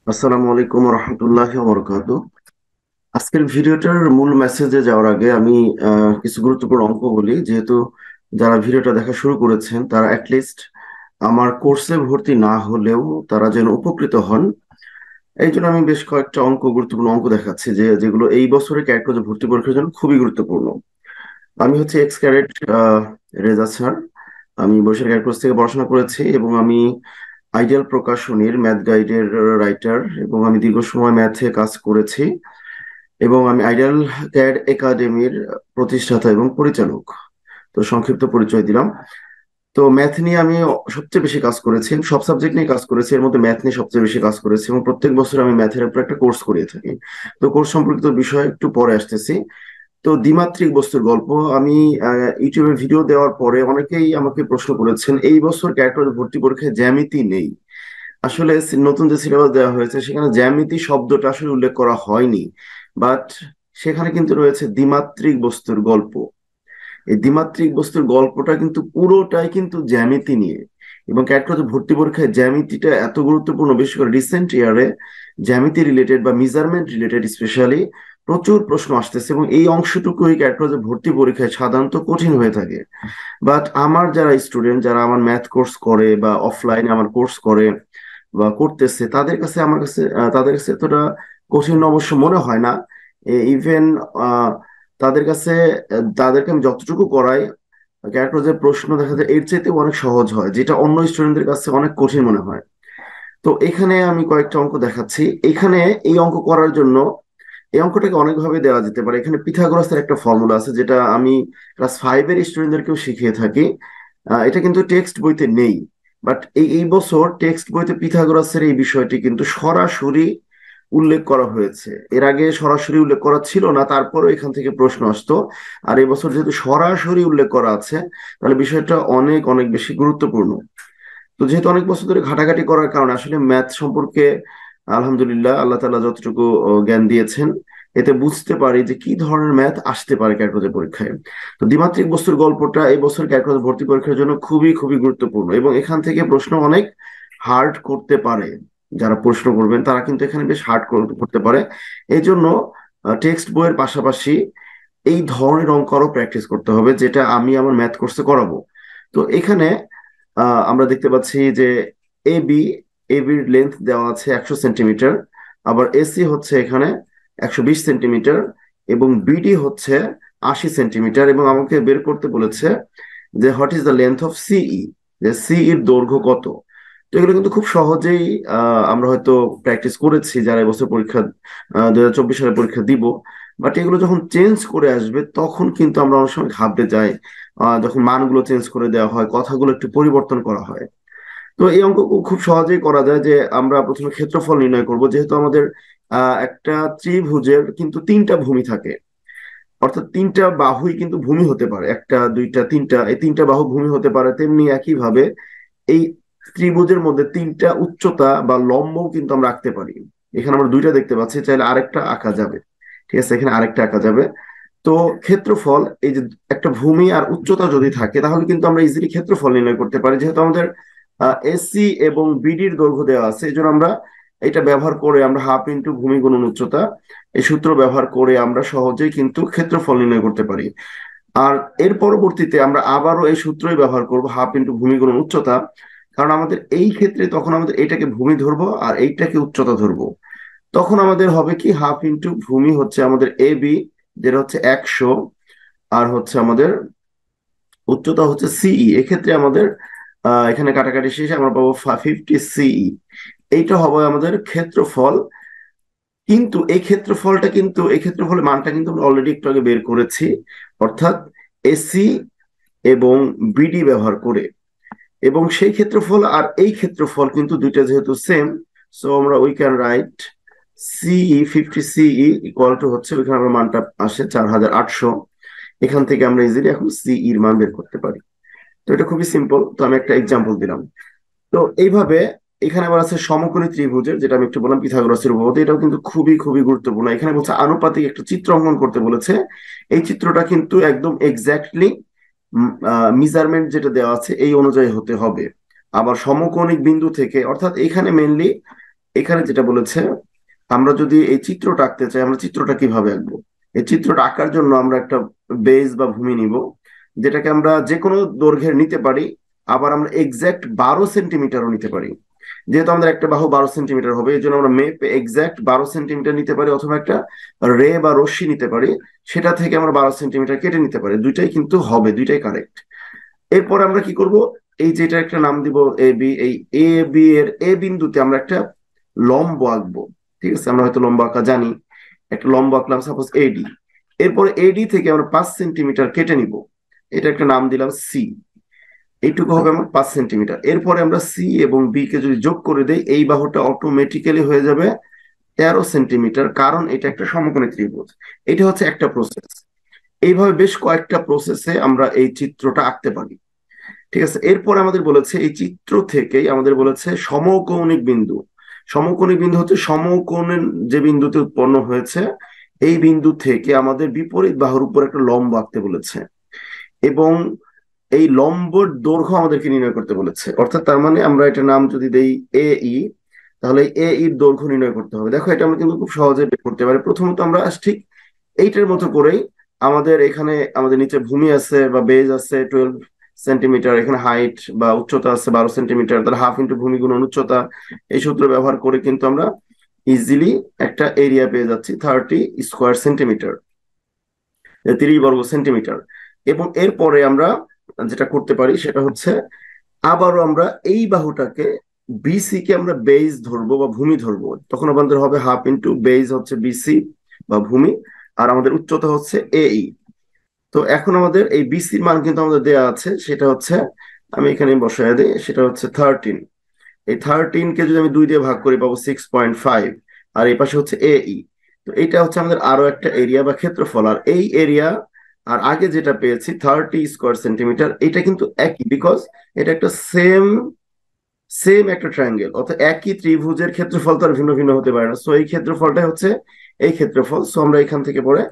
আসসালামু আলাইকুম রহমতুল্লাহি ওয়া বারাকাতুহু। আজকের ভিডিওটার মূল মেসেজে যাওয়ার আগে আমি কিছু গুরুত্বপূর্ণ অঙ্ক বলি, যেহেতু যারা ভিডিওটা দেখা শুরু করেছেন তারা অ্যাটলিস্ট আমার কোর্সে ভর্তি না হলেও তারা যেন উপকৃত হন। এই জন্য আমি বেশ কয়েকটা গুরুত্বপূর্ণ অঙ্ক দেখাচ্ছি যেগুলো এই বছরের ক্যারেক্টার ভর্তি পরীক্ষার জন্য খুবই গুরুত্বপূর্ণ। আমি হচ্ছে এক্স ক্যাডেট রেজা স্যার। আমি বরিশাল ক্যাডেট থেকে পড়াশোনা করেছি এবং আমি আইডিয়াল প্রকাশনীর ম্যাথ গাইডের রাইটার, এবং আমি দীর্ঘ সময় ম্যাথে কাজ করেছি, এবং আমি আইডিয়াল ক্যাড একাডেমির প্রতিষ্ঠাতা এবং পরিচালক। তো সংক্ষিপ্ত পরিচয় দিলাম। তো ম্যাথ নিয়ে আমি সবচেয়ে বেশি কাজ করেছি, সব সাবজেক্ট নিয়ে কাজ করেছি, এর মধ্যে ম্যাথ নিয়ে সবচেয়ে বেশি কাজ করেছি, এবং প্রত্যেক বছর আমি ম্যাথের উপর একটা কোর্স করিয়ে থাকি। তো কোর্স সম্পর্কিত বিষয় একটু পরে আসতেছি। তো দ্বিমাত্রিক বস্তুর গল্প, আমি ইউটিউবে ভিডিও দেওয়ার পরে অনেকেই আমাকে প্রশ্ন করেছেন এই বছর ক্যারেক্টার ভর্তি পরীক্ষায় জ্যামিতি নেই। আসলে নতুন যে সিলেবাস দেওয়া হয়েছে সেখানে জ্যামিতি শব্দটা আসলে উল্লেখ করা হয়নি, বাট সেখানে কিন্তু রয়েছে দ্বিমাত্রিক বস্তুর গল্প। এই দ্বিমাত্রিক বস্তুর গল্পটা কিন্তু পুরোটাই কিন্তু জ্যামিতি নিয়ে, এবং ক্যাটগরি ভর্তি পরীক্ষায় জ্যামিতিটা এত গুরুত্বপূর্ণ, বিশেষ করে রিসেন্ট ইয়ারে জ্যামিতি রিলেটেড বা মেজারমেন্ট রিলেটেড স্পেশালি প্রচুর প্রশ্ন আসতেছে, এবং এই অংশটুকুই ক্যাটগরি ভর্তি পরীক্ষায় সাধারণত কঠিন হয়ে থাকে। বাট আমার যারা স্টুডেন্ট, যারা আমার ম্যাথ কোর্স করে বা অফলাইনে আমার কোর্স করে বা করতেছে, তাদের কাছে এতটা কঠিন অবশ্য মনে হয় না। ইভেন তাদের কাছে তাদেরকে আমি যতটুকু করাই, ক্যারেক্টার প্রশ্ন দেখা যায় এর চাইতে অনেক সহজ হয়, যেটা অন্য স্টুডেন্টদের কাছে অনেক কঠিন মনে হয়। তো এখানে আমি কয়েকটা অঙ্ক দেখাচ্ছি। এখানে এই অঙ্ক করার জন্য এই অঙ্কটাকে অনেকভাবে দেওয়া যেতে পারে। এখানে পিথাগোরাসের একটা ফর্মুলা আছে, যেটা আমি ক্লাস 5-এর স্টুডেন্টদেরকেও শিখিয়ে থাকি। এটা কিন্তু টেক্সট বইতে নেই, বাট এই এই বছর টেক্সট বইতে পিথাগোরাসের এই বিষয়টি কিন্তু সরাসরি উল্লেখ করা হয়েছে। এর আগে সরাসরি উল্লেখ করা ছিল না, তারপরও এখান থেকে প্রশ্ন আসতো। আর এবছর যেহেতু সরাসরি উল্লেখ করা আছে, তাহলে বিষয়টা অনেক অনেক বেশি গুরুত্বপূর্ণ। তো যেহেতু অনেক বছর ধরে ঘাটাঘাটি করার কারণে আসলে ম্যাথ সম্পর্কে আলহামদুলিল্লাহ আল্লাহ তাআলা যতটুকু জ্ঞান দিয়েছেন, এতে বুঝতে পারি যে কি ধরনের ম্যাথ আসতে পারে ক্যালকুলাস পরীক্ষায়। তো দ্বিমাত্রিক বস্তুর গল্পটা এই বছর ক্যালকুলাস ভর্তি পরীক্ষার জন্য খুবই খুবই গুরুত্বপূর্ণ, এবং এখান থেকে প্রশ্ন অনেক হার্ড করতে পারে। যারা প্রশ্ন করবেন তারা কিন্তু এখানে বেশ হার্ড করতে পারে। এই জন্য টেক্সট বইয়ের পাশাপাশি এই ধরনের অঙ্ক আরো প্র্যাকটিস করতে হবে, যেটা আমি আমার ম্যাথ কোর্সে করাবো। তো এখানে আমরা দেখতে পাচ্ছি যে এ বি বির লেন্থ দেওয়া আছে 100 সেন্টিমিটার, আবার এসি হচ্ছে এখানে 120 সেন্টিমিটার, এবং বিডি হচ্ছে 80 সেন্টিমিটার, এবং আমাকে বের করতে বলেছে যে what is the length of C E, যে সিই এর দৈর্ঘ্য কত। তো এগুলো কিন্তু খুব সহজেই আমরা হয়তো প্র্যাকটিস করেছি যারা এবছর পরীক্ষা 2024 সালে পরীক্ষা দিব। বাট এগুলো যখন চেঞ্জ করে আসবে তখন কিন্তু আমরা অনেক সময় ঘাবড়ে যাই, যখন মানগুলো চেঞ্জ করে দেওয়া হয়, কথাগুলো একটু পরিবর্তন করা হয়। তো এই অঙ্ক খুব সহজেই করা যায়। যে আমরা প্রথমে ক্ষেত্রফল নির্ণয় করব, যেহেতু আমাদের একটা ত্রিভুজের কিন্তু তিনটা ভূমি থাকে, অর্থাৎ তিনটা বাহুই কিন্তু ভূমি হতে পারে, একটা দুইটা তিনটা, এই তিনটা বাহু ভূমি হতে পারে। তেমনি একই ভাবে এই ত্রিভুজের মধ্যে তিনটা উচ্চতা বা লম্বও কিন্তু আমরা আঁকতে পারি। এখানে আমরা দুইটা দেখতে পাচ্ছি, চাইলে আরেকটা আঁকা যাবে। ঠিক আছে, এখানে আরেকটা আঁকা যাবে। তো ক্ষেত্রফল, এই যে একটা ভূমি আর উচ্চতা যদি থাকে তাহলে কিন্তু আমরা ইজিলি ক্ষেত্রফল নির্ণয় করতে পারি। যেহেতু আমাদের এসি এবং বিডির দৈর্ঘ্য দেওয়া আছে, এই জন্য আমরা এটা ব্যবহার করে আমরা হাফ ইন্টু ভূমি গুণন উচ্চতা, এই সূত্র ব্যবহার করে আমরা সহজেই কিন্তু ক্ষেত্রফল নির্ণয় করতে পারি। আর এর পরবর্তীতে আমরা আবারও এই সূত্রই ব্যবহার করব, হাফ ইন্টু ভূমি গুণন উচ্চতা। কারণ আমাদের এই ক্ষেত্রে তখন আমাদের এটাকে ভূমি ধরবো আর এইটাকে উচ্চতা ধরবো। তখন আমাদের হবে কি, হাফ ইন্টু ভূমি হচ্ছে আমাদের এ বি, যেটা হচ্ছে 100, আর হচ্ছে আমাদের উচ্চতা হচ্ছে সিই। এক্ষেত্রে আমাদের এখানে কাটাকাটি শেষে আমরা পাবো 50 সিই। এইটা হবে আমাদের ক্ষেত্রফল। কিন্তু এই ক্ষেত্রফলের মানটা কিন্তু আমরা অলরেডি একটু আগে বের করেছি, অর্থাৎ এসি এবং বিডি ব্যবহার করে। এবং সেই ক্ষেত্রফল আর এই ক্ষেত্রফল কিন্তু দুইটা যেহেতু সেম, সো আমরা উই ক্যান রাইট সিই 50 সিই ইকুয়াল টু হচ্ছে, ওইখানে আমরা মানটা আসে 4800। এখান থেকে আমরা ইজিলি এখন সিই এর মান বের করতে পারি। তো এটা খুবই সিম্পল। তো আমি একটা এক্সাম্পল দিলাম। তো এইভাবে এখানে আবার আছে সমকোণী ত্রিভুজের, যেটা আমি একটু বললাম পিথাগোরাসের উপপাদ্য, এটাও কিন্তু খুবই খুবই গুরুত্বপূর্ণ। এখানে বলছে আনুপাতিক একটা চিত্র অঙ্কন করতে বলেছে। এই চিত্রটা কিন্তু একদম এক্স্যাক্টলি মেজারমেন্ট যেটা দেওয়া আছে এই অনুযায়ী হতে হবে। আবার সমকোণিক বিন্দু থেকে, অর্থাৎ এখানে মেনলি এখানে যেটা বলেছে, আমরা যদি এই চিত্রটা আঁকতে চাই, আমরা চিত্রটা কিভাবে আঁকবো? এই চিত্রটা আঁকার জন্য আমরা একটা বেজ বা ভূমি নিব, যেটাকে আমরা যে কোনো দৈর্ঘ্যের নিতে পারি, আবার আমরা এক্সাক্ট 12 সেন্টিমিটারও নিতে পারি। যেহেতু আমাদের একটা বাহু 12 সেন্টিমিটার হবে, এই জন্য আমরা মেপে এক্সাক্ট 12 সেন্টিমিটার নিতে পারি, অথবা একটা রে বা রশ্মি নিতে পারি, সেটা থেকে আমরা 12 সেন্টিমিটার কেটে নিতে পারি। দুইটাই কিন্তু হবে, দুইটাই কারেক্ট। এরপর আমরা কি করব, এই যেটা একটা নাম দিব এ বি, এই এ বি এর এ বিন্দুতে আমরা একটা লম্ব আঁকবো। ঠিক আছে, আমরা হয়তো লম্ব আঁকা জানি, একটা লম্ব আঁকলাম সাপোজ এডি। এরপর এডি থেকে আমরা 5 সেন্টিমিটার কেটে নিব, এটা একটা নাম দিলাম সি। এইটুকু হবে আমার 5 সেন্টিমিটার। এরপরে আমরা সি এবং বি কে যদি যোগ করে দেই, এই বাহুটা অটোমেটিক্যালি হয়ে যাবে 13 সেন্টিমিটার, কারণ এটা একটা সমকোণী ত্রিভুজ। এটা হচ্ছে একটা প্রসেস। এইভাবে বেশ কয়েকটা প্রসেসে আমরা এই চিত্রটা আঁকতে পারি। ঠিক আছে, এরপর আমাদের বলেছে এই চিত্র থেকেই আমাদের বলেছে সমকৌণিক বিন্দু। সমকৌণিক বিন্দু হচ্ছে সমকোণের যে বিন্দুতে উৎপন্ন হয়েছে, এই বিন্দু থেকে আমাদের বিপরীত বাহুর উপর একটা লম্ব আঁকতে বলেছে, এবং এই লম্বর দৈর্ঘ্য আমাদেরকে নির্ণয় করতে বলেছে। অর্থাৎ তার মানে আমরা এটা নাম যদি দেই এ ই, তাহলে এ ইর দৈর্ঘ্য নির্ণয় করতে হবে। দেখো, এটা আমরা কিন্তু খুব সহজে বের করতে পারি। প্রথমত আমরা ঠিক এইটার মতো করেই, আমাদের এখানে আমাদের নিচে ভূমি আছে বা বেজ আছে 12 সেন্টিমিটার, এখানে হাইট বা উচ্চতা আছে 12 সেন্টিমিটার, তাহলে হাফ ইন্টু ভূমি গুণন উচ্চতা, এই সূত্র ব্যবহার করে কিন্তু আমরা ইজিলি একটা এরিয়া পেয়ে যাচ্ছি 30 স্কোয়ার সেন্টিমিটার, 30 বর্গ সেন্টিমিটার। এবং এরপরে আমরা যেটা করতে পারি সেটা হচ্ছে, আবারও আমরা এই বাহুটাকে বিসি কে আমরা বেজ ধরবো বা ভূমি ধরবো, তখন আমাদের হবে হাফ ইন্টু বেজ হচ্ছে বিসি বা ভূমি, আর আমাদের উচ্চতা হচ্ছে এই। তো এখন আমাদের এই বিসির মান কিন্তু আমাদের দেয়া আছে, সেটা হচ্ছে, আমি এখানে বসায় দিই, সেটা হচ্ছে 13। এই 13 কে যদি আমি 2 দিয়ে ভাগ করি পাবো 6.5, আর এই পাশে হচ্ছে এই। তো এটা হচ্ছে আমাদের আরো একটা এরিয়া বা ক্ষেত্রফল। আর এই এরিয়া আর আগে যেটা পেয়েছি 30 স্কোয়ার সেন্টিমিটার, এটা কিন্তু একই, বিকজ এটা একটা সেম সেম একটা ট্রায়াঙ্গেল, অর্থাৎ একই ত্রিভুজের ক্ষেত্রফল তো আর ভিন্ন ভিন্ন হতে পারে না। সো এই ক্ষেত্রফলটাই হচ্ছে এই ক্ষেত্রফল। সো আমরা এখান থেকে পরে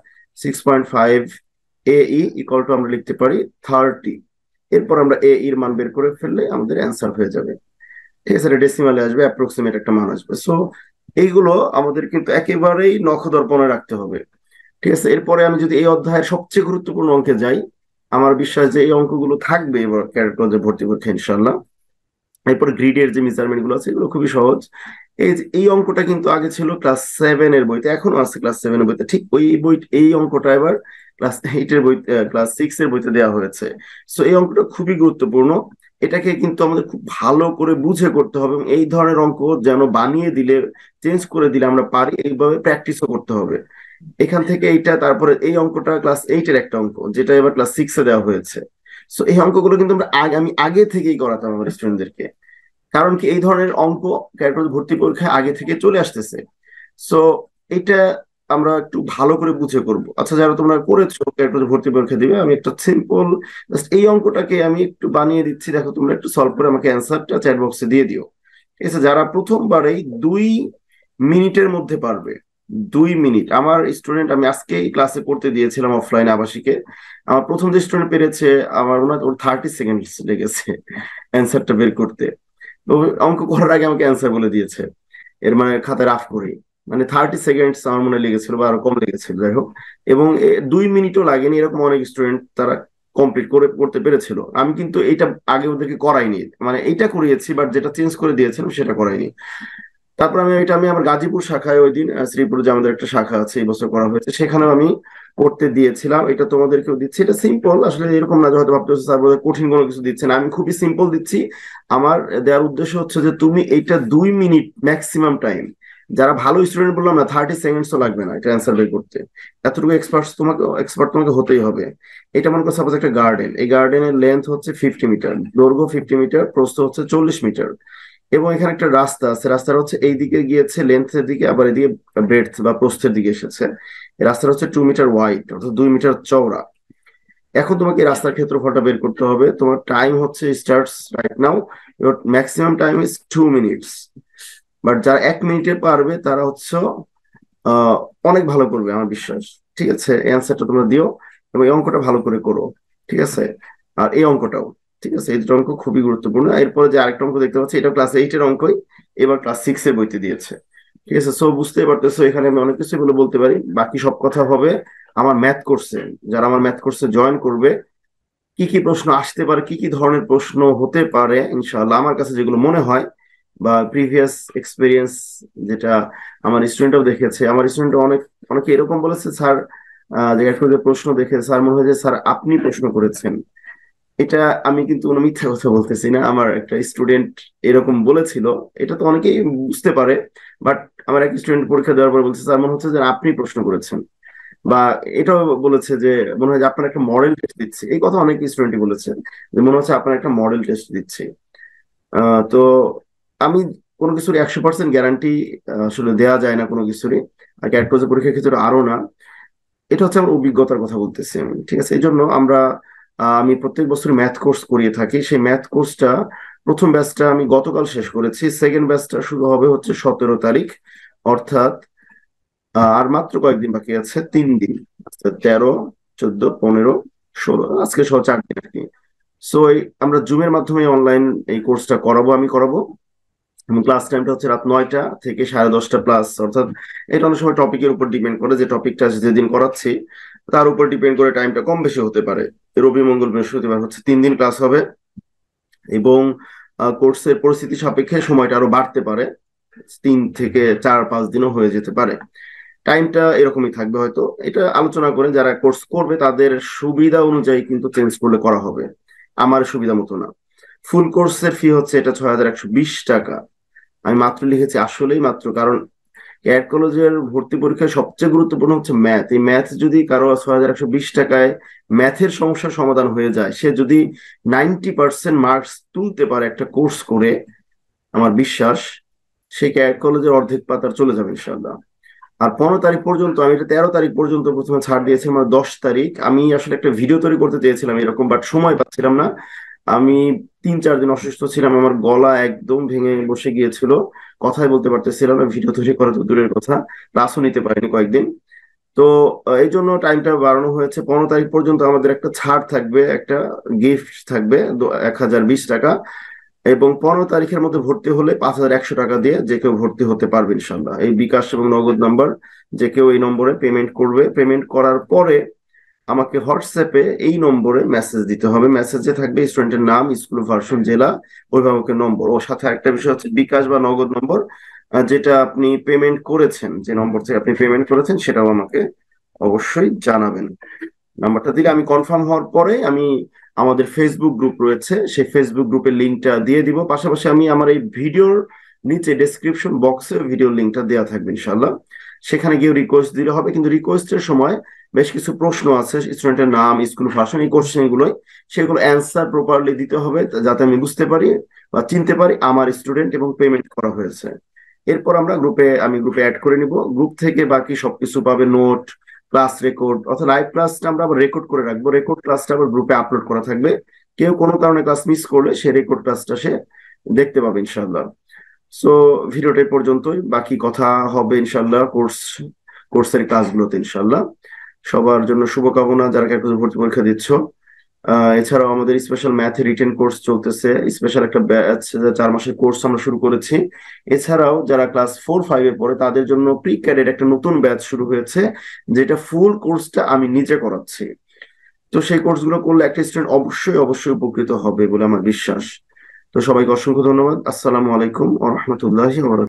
6.5 এ ই ইকুয়াল টু আমরা লিখতে পারি 30। এরপর আমরা এ এর মান বের করে ফেললে আমাদের অ্যান্সার হয়ে যাবে। ঠিক আছে, এটা ডেসিমালে আসবে, অ্যাপ্রক্সিমেট একটা মান আসবে। সো এইগুলো আমাদের কিন্তু একেবারেই নখদর্পণে রাখতে হবে। ঠিক আছে, এরপরে আমি যদি এই অধ্যায়ের সবচেয়ে গুরুত্বপূর্ণ অঙ্কে যাই, আমার বিশ্বাস যে এই অঙ্কগুলো থাকবে এবার ক্যাডেট কলেজে ভর্তি পরীক্ষা ইনশাল্লাহ। এরপর গ্রিডের যে মেজারমেন্ট গুলো আছে, এগুলো খুবই সহজ। এই অঙ্কটা কিন্তু আগে ছিল ক্লাস 7 এর বইতে, এখনো আছে ক্লাস 7 এর বইতে। ঠিক ওই বই, এই অঙ্কটা এবার ক্লাস 8 এর বই, ক্লাস 6 এর বইতে দেওয়া হয়েছে। সো এই অঙ্কটা খুবই গুরুত্বপূর্ণ। এটাকে কিন্তু আমাদের খুব ভালো করে বুঝে করতে হবে, এবং এই ধরনের অঙ্ক যেন বানিয়ে দিলে, চেঞ্জ করে দিলে আমরা পারি, এইভাবে প্র্যাকটিসও করতে হবে। এখান থেকে এইটা, তারপরে এই অঙ্কটা ক্লাস 8 এর একটা অঙ্ক, যেটা এবার ক্লাস 6 এ দেওয়া হয়েছে। সো এই অঙ্কগুলো কিন্তু আমি আগে থেকেই করাতাম আমার স্টুডেন্টদেরকে। কারণ কি, এই ধরনের অঙ্ক ক্যাডেট ভর্তি পরীক্ষায় আগে থেকে চলে আসতেছে। সো এটা আমরা একটু ভালো করে বুঝে করব। আচ্ছা, যারা তোমরা করেছো ক্যাডেট ভর্তি পরীক্ষা দিবে, আমি একটা সিম্পল জাস্ট এই অঙ্কটাকে আমি একটু বানিয়ে দিচ্ছি, দেখো তোমরা একটু সলভ করে আমাকে অ্যান্সারটা চ্যাট বক্সে দিয়ে দিও। ঠিক আছে, যারা প্রথমবারেই 2 মিনিটের মধ্যে পারবে, 2 মিনিট। আমার স্টুডেন্ট, আমি আজকেই ক্লাসে পড়তে দিয়েছিলাম অফলাইন আবাসিকে, আমার প্রথম যে স্টুডেন্ট পেরেছে, আমার মনে হয় ওর 30 সেকেন্ড লেগেছে অ্যান্সারটা বের করতে। তো অঙ্ক করার আগে আমাকে অ্যান্সার বলে দিয়েছে, এর মানে খাতায় রাফ করে। মানে 30 সেকেন্ড আমার মনে লেগেছিল, বা আরো কম লেগেছিল, যাই হোক। এবং 2 মিনিটও লাগেনি, এরকম অনেক স্টুডেন্ট তারা কমপ্লিট করে করতে পেরেছিল। আমি কিন্তু এটা আগে ওদেরকে করাইনি, মানে এইটা করিয়েছি, বাট যেটা চেঞ্জ করে দিয়েছিলাম সেটা করাইনি। তারপর আমি আমার গাজীপুর শাখায় ওই দিন, শ্রীপুরে যে আমাদের একটা শাখা আছে এই বছর করা হয়েছে, সেখানেও আমি করতে দিয়েছিলাম। এটা তোমাদেরকেও দিচ্ছি। এটা সিম্পল, আসলে এরকম না যে হয়তো ভাবতে হচ্ছে স্যার বোধহয় কঠিন কোনো কিছু দিচ্ছে না, আমি খুবই সিম্পল দিচ্ছি। আমার দেওয়ার উদ্দেশ্য হচ্ছে যে তুমি এইটা 2 মিনিট ম্যাক্সিমাম টাইম, যারা ভালো স্টুডেন্ট বললাম না, 30 সেকেন্ডসও লাগবে না এটা অ্যান্সার বের করতে। এতটুকু এক্সপার্ট তোমাকে হতেই হবে। এটা মনে করো সাপোজ একটা গার্ডেন, এই গার্ডেনের লেন্থ হচ্ছে 50 মিটার, দৈর্ঘ্য 50 মিটার, প্রস্থ হচ্ছে 40 মিটার। এবং এখানে একটা রাস্তা আছে, রাস্তাটা হচ্ছে এই দিকে গিয়েছে লেন্থের দিকে, আবার এদিকে ব্রেডথ বা প্রস্থের দিকে এসেছে। এই রাস্তাটা হচ্ছে 2 মিটার ওয়াইড, অর্থাৎ 2 মিটার চওড়া। এখন তোমাকে এই রাস্তার ক্ষেত্রফলটা বের করতে হবে। তোমার টাইম হচ্ছে starts right now, your maximum time is 2 minutes. But যারা 1 মিনিটে পারবে তারা হচ্ছে আহ অনেক ভালো করবে আমার বিশ্বাস। ঠিক আছে, এই অ্যান্সারটা তোমরা দিও, এবং এই অঙ্কটা ভালো করে করো। ঠিক আছে, আর এই অঙ্কটাও ঠিক আছে, এই দুটো অঙ্ক খুবই গুরুত্বপূর্ণ। এরপরে যে আরেকটা অঙ্ক দেখতে পাচ্ছি, এটা ক্লাস 8 এর অঙ্কই, এবার ক্লাস 6 এর বইতে দিয়েছে। ঠিক আছে, সো বুঝতেই পারতেছো এখানে আমি অনেক কিছু বলে বলতে পারি, বাকি সব কথা হবে আমার ম্যাথ কোর্সে। যারা আমার ম্যাথ কোর্সে জয়েন করবে, কি কি প্রশ্ন আসতে পারে, কি কি ধরনের প্রশ্ন হতে পারে ইনশাআল্লাহ, আমার কাছে যেগুলো মনে হয় বা প্রিভিয়াস এক্সপিরিয়েন্স যেটা আমার স্টুডেন্টরাও দেখেছে, আমার স্টুডেন্ট অনেকে এরকম বলেছে, স্যার যে একটু যে প্রশ্ন দেখে স্যার মনে হয় যে স্যার আপনি প্রশ্ন করেছেন। এটা আমি কিন্তু কোনো মিথ্যা কথা বলতেছি না, আমার একটা স্টুডেন্ট এরকম বলেছিল। এটা তো অনেকেই বুঝতে পারে, বাট আমার এক স্টুডেন্ট পরীক্ষা দেওয়ার পর বলছে স্যার মনে হচ্ছে যে আপনি প্রশ্ন করেছেন। বা এটাও বলেছে যে মনে হয় যে আপনার একটা মডেল টেস্ট দিচ্ছে, এই কথা অনেক স্টুডেন্টই বলেছে যে মনে হচ্ছে আপনার একটা মডেল টেস্ট দিচ্ছে। তো আমি কোনো কিছুর 100% গ্যারান্টি আসলে দেওয়া যায় না কোনো কিছুরই, আর ক্যাট পরীক্ষার ক্ষেত্রে আরো না। এটা হচ্ছে আমার অভিজ্ঞতার কথা বলতেছি আমি। ঠিক আছে, এই জন্য আমি প্রত্যেক বছর ম্যাথ কোর্স করিয়ে থাকি। সেই ম্যাথ কোর্সটা প্রথম ব্যাচটা আমি গতকাল শেষ করেছি, সেকেন্ড ব্যাচটা শুরু হবে হচ্ছে 17 তারিখ, অর্থাৎ আর মাত্র কয়েকদিন বাকি আছে, 3 দিন। আচ্ছা, 13, 14, 15, 16, আজকে সহ 4 দিন আর কি। সো আমরা জুমের মাধ্যমে অনলাইন এই কোর্সটা আমি করাবো। এবং ক্লাস টাইমটা হচ্ছে রাত 9টা থেকে 10:30 প্লাস, অর্থাৎ এটা অনেক সময় টপিকের উপর ডিপেন্ড করে, যে টপিকটা যেদিন করাচ্ছি তার উপর ডিপেন্ড করে টাইমটা কম বেশি হতে পারে। রবি, মঙ্গল, বৃহস্পতিবার হচ্ছে 3 দিন ক্লাস হবে। এবং কোর্সের পরিস্থিতি সাপেক্ষে সময়টা আরো বাড়তে পারে, 3 থেকে 4-5 দিনও হয়ে যেতে পারে। টাইমটা এরকমই থাকবে হয়তো, এটা আলোচনা করে যারা কোর্স করবে তাদের সুবিধা অনুযায়ী কিন্তু চেঞ্জ করলে করা হবে, আমার সুবিধা মতো না। ফুল কোর্সের ফি হচ্ছে এটা 6,120 টাকা। আমি মাত্র লিখেছি আসলেই মাত্র, কারণ ক্যাট কলেজের ভর্তি পরীক্ষায় সবচেয়ে গুরুত্বপূর্ণ হচ্ছে ম্যাথ। এই ম্যাথ যদি কারো 6,120 টাকায় ম্যাথের সমস্যার সমাধান হয়ে যায়, সে যদি 90% মার্কস তুলতে পারে একটা কোর্স করে, আমার বিশ্বাস সে ক্যাট কলেজের অর্ধেক পাতার চলে যাবে ইনশাল্লাহ। আর 15 তারিখ পর্যন্ত, আমি এটা 13 তারিখ পর্যন্ত প্রথমে ছাড় দিয়েছি, আমার 10 তারিখ আমি আসলে একটা ভিডিও তৈরি করতে চেয়েছিলাম এরকম, বাট সময় পাচ্ছিলাম না। আমি 3-4 দিন অসুস্থ ছিলাম, আমার গলা একদম ভেঙে বসে গিয়েছিল, কথাই বলতে পারতেছিলাম না, ভিডিও তৈরি করা তো দূরের কথা, ক্লাসও নিতে পারিনি কয়েকদিন। তো এই জন্য টাইমটা বাড়ানো হয়েছে। 15 তারিখ পর্যন্ত আমাদের একটা ছাড় থাকবে, একটা গিফট থাকবে 1,020 টাকা। এবং 15 তারিখের মধ্যে ভর্তি হলে 5,100 টাকা দিয়ে যে কেউ ভর্তি হতে পারবে ইনশাল্লাহ। এই বিকাশ এবং নগদ নাম্বার, যে কেউ এই নম্বরে পেমেন্ট করবে, পেমেন্ট করার পরে আমাকে হোয়াটসঅ্যাপে এই নম্বরে মেসেজ দিতে হবে। মেসেজে থাকবে স্টুডেন্টের নাম, স্কুল ভার্সন, জেলা, অভিভাবকের নম্বর, ও সাথে একটা বিষয় হচ্ছে বিকাশ বা নগদ নম্বর, যেটা আপনি পেমেন্ট করেছেন, যে নম্বর থেকে আপনি পেমেন্ট করেছেন সেটাও আমাকে অবশ্যই জানাবেন। নাম্বারটা দিলে আমি কনফার্ম হওয়ার পরে আমি আমাদের ফেসবুক গ্রুপ রয়েছে, সেই ফেসবুক গ্রুপের লিঙ্কটা দিয়ে দিব। পাশাপাশি আমি আমার এই ভিডিওর নিচে ডেসক্রিপশন বক্সে ভিডিওর লিঙ্কটা দেওয়া থাকবে ইনশাল্লাহ, সেখানে গিয়ে রিকোয়েস্ট দিলে হবে। কিন্তু রিকোয়েস্টের সময় বেশ কিছু প্রশ্ন আছে, স্টুডেন্টের নাম, স্কুল ভার্সন, এই কোশ্চেন গুলোই, সেগুলো অ্যান্সার প্রপারলি দিতে হবে, যাতে আমি বুঝতে পারি বা চিনতে পারি আমার স্টুডেন্ট এবং পেমেন্ট করা হয়েছে। এরপর আমি গ্রুপে অ্যাড করে নিব। গ্রুপ থেকে বাকি সবকিছু পাবে, নোট, ক্লাস রেকর্ড, অর্থাৎ লাইভ ক্লাসটা আমরা আবার রেকর্ড করে রাখবো, রেকর্ড ক্লাসটা আবার গ্রুপে আপলোড করা থাকবে। কেউ কোনো কারণে ক্লাস মিস করলে সে রেকর্ড ক্লাসটা সে দেখতে পাবে ইনশাল্লাহ। সো ভিডিওটা এই পর্যন্তই, বাকি কথা হবে ইনশাল্লাহ কোর্সের ক্লাসগুলোতে ইনশাল্লাহ। সবার জন্য শুভকামনা যারা ক্যাম্পাসে ভর্তি পরীক্ষা দিচ্ছ। এছাড়াও আমাদের স্পেশাল ম্যাথে রিটেন কোর্স চলতেছে, স্পেশাল একটা ব্যাচ, 4 মাসের কোর্স আমরা শুরু করেছি। এছাড়াও যারা ক্লাস 4-5 পড়ে তাদের জন্য প্রি ক্যাডেট একটা নতুন ব্যাচ শুরু হয়েছে, যেটা ফুল কোর্সটা আমি নিজে করাচ্ছি। তো সেই কোর্সগুলো করলে একটা স্টুডেন্ট অবশ্যই অবশ্যই উপকৃত হবে বলে আমার বিশ্বাস। তো সবাইকে অসংখ্য ধন্যবাদ। আসসালামু আলাইকুম ওয়া রাহমাতুল্লাহি ওয়া বারাকাতুহু।